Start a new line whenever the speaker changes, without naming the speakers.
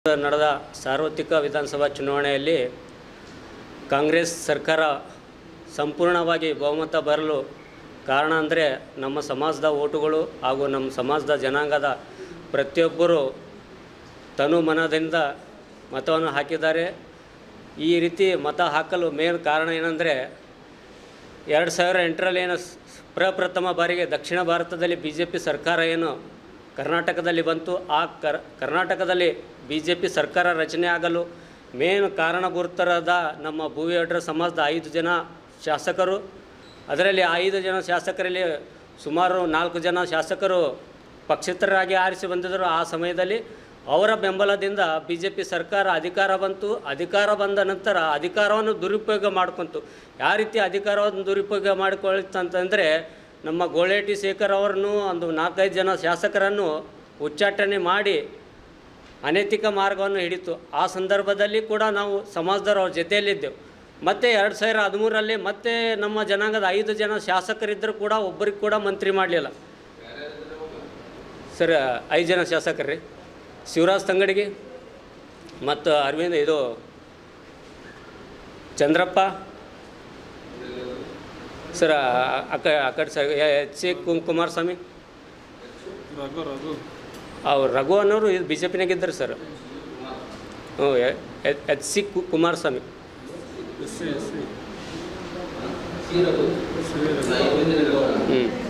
ನಡೆದ ಸಾರ್ವತ್ರಿಕ ವಿಧಾನಸಭಾ ಚುನಾವಣೆಯಲ್ಲಿ ಕಾಂಗ್ರೆಸ್ ಸರ್ಕಾರ ಸಂಪೂರ್ಣವಾಗಿ ಬಹುಮತ ಬರಲು ಕಾರಣ ಅಂದರೆ ನಮ್ಮ ಸಮಾಜದ ಓಟುಗಳು ಹಾಗೂ ನಮ್ಮ ಸಮಾಜದ ಜನಾಂಗದ ಪ್ರತಿಯೊಬ್ಬರು ತನು ಮನದಿಂದ ಮತವನ್ನು ಹಾಕಿದ್ದಾರೆ. ಈ ರೀತಿ ಮತ ಹಾಕಲು ಮೇನ್ ಕಾರಣ ಏನಂದರೆ 2008ರಲ್ಲಿ ಏನು ಪ್ರಪ್ರಥಮ ಬಾರಿಗೆ ದಕ್ಷಿಣ ಭಾರತದಲ್ಲಿ BJP ಸರ್ಕಾರ ಏನು ಕರ್ನಾಟಕದಲ್ಲಿ ಬಂತು. ಆ ಕರ್ನಾಟಕದಲ್ಲಿ BJP ಸರ್ಕಾರ ರಚನೆ ಆಗಲು ಮೇನ್ ಕಾರಣಭೂತರಾದ ನಮ್ಮ ಭೂವಿಯಡ್ರ ಸಮಾಜದ 5 ಜನ ಶಾಸಕರು. ಅದರಲ್ಲಿ 5 ಜನ ಶಾಸಕರಲ್ಲಿ ಸುಮಾರು 4 ಜನ ಶಾಸಕರು ಪಕ್ಷೇತರರಾಗಿ ಆರಿಸಿ ಬಂದಿದ್ದರು. ಆ ಸಮಯದಲ್ಲಿ ಅವರ ಬೆಂಬಲದಿಂದ BJP ಸರ್ಕಾರ ಅಧಿಕಾರ ಬಂತು. ಅಧಿಕಾರ ಬಂದ ನಂತರ ಅಧಿಕಾರವನ್ನು ದುರುಪಯೋಗ ಮಾಡ್ಕೊಂತು. ಯಾವ ರೀತಿ ಅಧಿಕಾರವನ್ನು ದುರುಪಯೋಗ ಮಾಡಿಕೊಳ್ತಂತಂದರೆ ನಮ್ಮ ಗೋಳೇಟಿ ಶೇಖರ್ ಅವರನ್ನು ಒಂದು 4-5 ಜನ ಶಾಸಕರನ್ನು ಉಚ್ಚಾಟನೆ ಮಾಡಿ ಅನೈತಿಕ ಮಾರ್ಗವನ್ನು ಹಿಡಿತು. ಆ ಸಂದರ್ಭದಲ್ಲಿ ಕೂಡ ನಾವು ಸಮಾಜದವ್ರ ಅವ್ರ ಜೊತೆಯಲ್ಲಿದ್ದೆವು. ಮತ್ತು 2013ರಲ್ಲಿ ಮತ್ತೆ ನಮ್ಮ ಜನಾಂಗದ 5 ಜನ ಶಾಸಕರಿದ್ದರೂ ಕೂಡ ಒಬ್ಬರಿಗೆ ಕೂಡ ಮಂತ್ರಿ ಮಾಡಲಿಲ್ಲ ಸರ್. 5 ಜನ ಶಾಸಕರು ರೀ, ಶಿವರಾಜ್ ತಂಗಡಿಗೆ ಮತ್ತು ಅರವಿಂದ್ ಇದು ಚಂದ್ರಪ್ಪ ಸರ್, ಆ ಕಡೆ ಸರ್ HC ಕುಮಾರಸ್ವಾಮಿ ಅವ್ರು ರಘು ಅನ್ನೋರು ಇದು BJPನಾಗಿದ್ದರು ಸರ್. ಹ್ಞೂ, HC ಕುಮಾರಸ್ವಾಮಿ. ಹ್ಞೂ